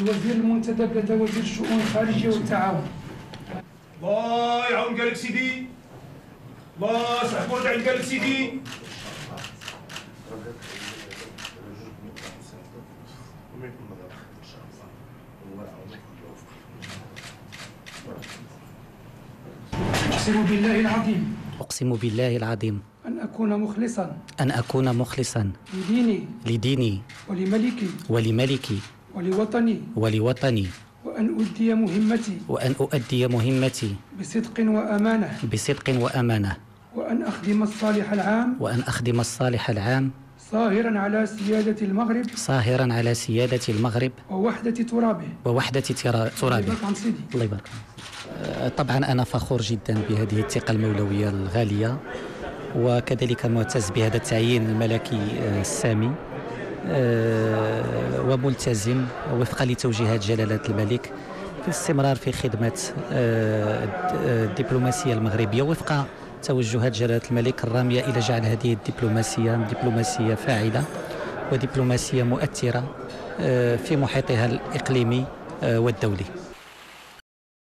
الوزير المنتدب لدى وزير الشؤون الخارجية والتعاون. الله يعاون قالك سيدي، الله صاحب ورد عند قالك سيدي. أقسم بالله العظيم. أقسم بالله العظيم. أن أكون مخلصا. أن أكون مخلصا. لديني. ولملكي. ولوطني. وأن أؤدي مهمتي. بصدق وأمانة. وأن أخدم الصالح العام. صاهرا على سيادة المغرب. ووحدة ترابه. الله يبارك. طبعا أنا فخور جدا بهذه الثقة المولوية الغالية، وكذلك معتز بهذا التعيين الملكي السامي، وملتزم وفقا لتوجيهات جلالة الملك في الاستمرار في خدمة الدبلوماسية المغربية وفق توجهات جلالة الملك الرامية إلى جعل هذه دبلوماسية فاعلة ودبلوماسية مؤثرة في محيطها الإقليمي والدولي.